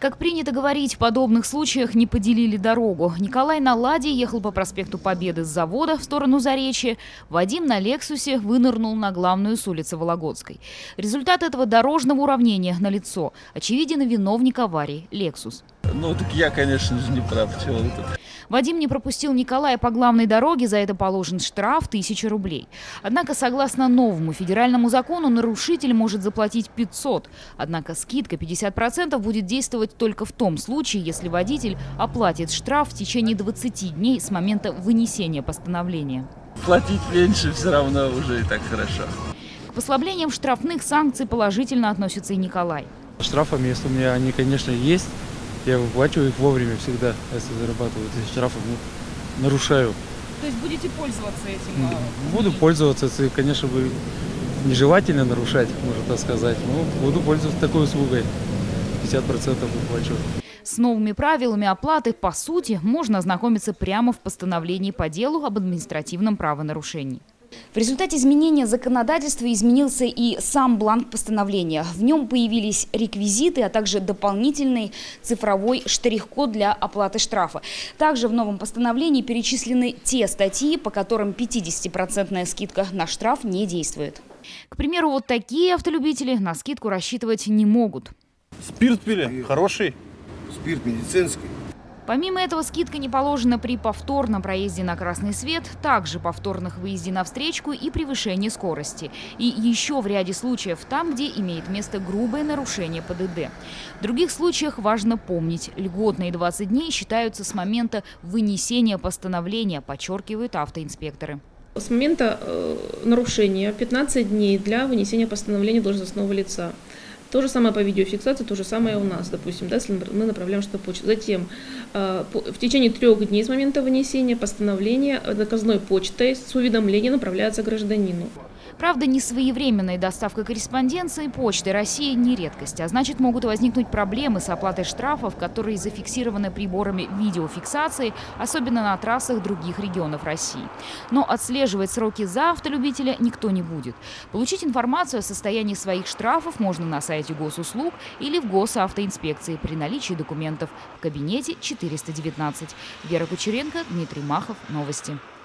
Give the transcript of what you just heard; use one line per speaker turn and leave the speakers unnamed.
Как принято говорить, в подобных случаях не поделили дорогу. Николай на «Ладе» ехал по проспекту Победы с завода в сторону Заречья. Вадим на «Лексусе» вынырнул на главную с улицы Вологодской. Результат этого дорожного уравнения налицо. Очевиден виновник аварии – «Лексус».
Ну, так я, конечно же, не прав. Чего вы тут?
Вадим не пропустил Николая по главной дороге, за это положен штраф 1000 рублей. Однако, согласно новому федеральному закону, нарушитель может заплатить 500. Однако скидка 50% будет действовать только в том случае, если водитель оплатит штраф в течение 20 дней с момента вынесения постановления.
Платить меньше все равно уже и так хорошо.
К послаблениям штрафных санкций положительно относится и Николай.
Штрафами, если у меня они, конечно, есть, я выплачиваю их вовремя всегда, если зарабатываю эти штрафы, нарушаю.
То есть будете пользоваться этим?
Буду пользоваться, это, конечно, нежелательно нарушать, можно так сказать, но буду пользоваться такой услугой, 50% выплачиваю.
С новыми правилами оплаты, по сути, можно ознакомиться прямо в постановлении по делу об административном правонарушении. В результате изменения законодательства изменился и сам бланк постановления. В нем появились реквизиты, а также дополнительный цифровой штрих-код для оплаты штрафа. Также в новом постановлении перечислены те статьи, по которым 50% скидка на штраф не действует. К примеру, вот такие автолюбители на скидку рассчитывать не могут.
Спирт пили? Хороший?
Спирт медицинский.
Помимо этого, скидка не положена при повторном проезде на красный свет, также повторных выезде на встречку и превышении скорости. И еще в ряде случаев там, где имеет место грубое нарушение ПДД. В других случаях важно помнить, льготные 20 дней считаются с момента вынесения постановления, подчеркивают автоинспекторы.
С момента нарушения 15 дней для вынесения постановления должностного лица. То же самое по видеофиксации, то же самое у нас, допустим, да, если мы направляем что-то почту. Затем в течение 3 дней с момента вынесения постановления заказной почтой с уведомлением направляется гражданину.
Правда, несвоевременная доставка корреспонденции Почты России не редкость, а значит, могут возникнуть проблемы с оплатой штрафов, которые зафиксированы приборами видеофиксации, особенно на трассах других регионов России. Но отслеживать сроки за автолюбителя никто не будет. Получить информацию о состоянии своих штрафов можно на сайте Госуслуг или в Госавтоинспекции при наличии документов в кабинете 419. Вера Кучеренко, Дмитрий Махов. Новости.